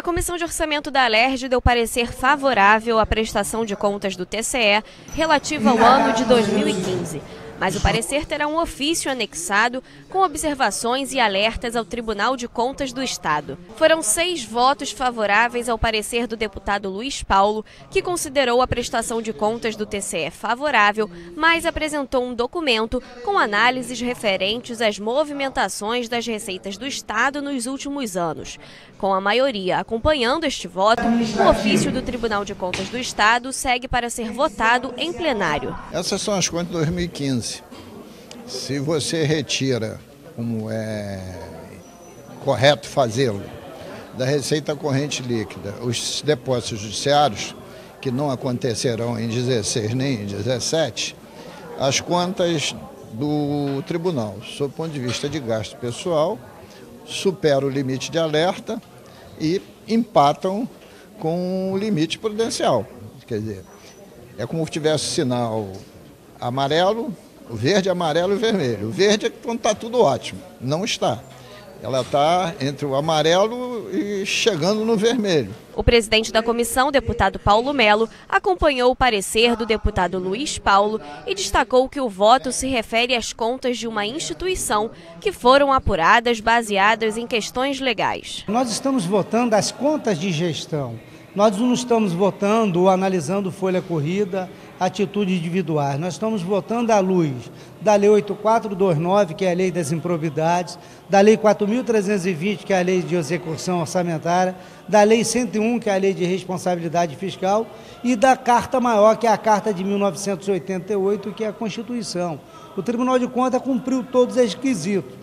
Comissão de Orçamento da Alerj deu parecer favorável à prestação de contas do TCE relativa ao ano de 2015. Mas o parecer terá um ofício anexado com observações e alertas ao Tribunal de Contas do Estado. Foram 6 votos favoráveis ao parecer do deputado Luiz Paulo, que considerou a prestação de contas do TCE favorável, mas apresentou um documento com análises referentes às movimentações das receitas do Estado nos últimos anos. Com a maioria acompanhando este voto, o ofício do Tribunal de Contas do Estado segue para ser votado em plenário. Essas são as contas de 2015. Se você retira, como é correto fazê-lo, da receita corrente líquida, os depósitos judiciários, que não acontecerão em 16 nem em 17, as contas do tribunal, sob o ponto de vista de gasto pessoal, superam o limite de alerta e empatam com o limite prudencial. Quer dizer, é como se tivesse sinal amarelo, o verde, amarelo e vermelho. O verde é quando está tudo ótimo, não está. Ela está entre o amarelo e chegando no vermelho. O presidente da comissão, deputado Paulo Melo, acompanhou o parecer do deputado Luiz Paulo e destacou que o voto se refere às contas de uma instituição que foram apuradas baseadas em questões legais. Nós estamos votando as contas de gestão. Nós não estamos votando ou analisando folha corrida, atitudes individuais. Nós estamos votando à luz da Lei 8429, que é a Lei das Improbidades, da Lei 4.320, que é a Lei de Execução Orçamentária, da Lei 101, que é a Lei de Responsabilidade Fiscal, e da Carta Maior, que é a Carta de 1988, que é a Constituição. O Tribunal de Contas cumpriu todos os requisitos.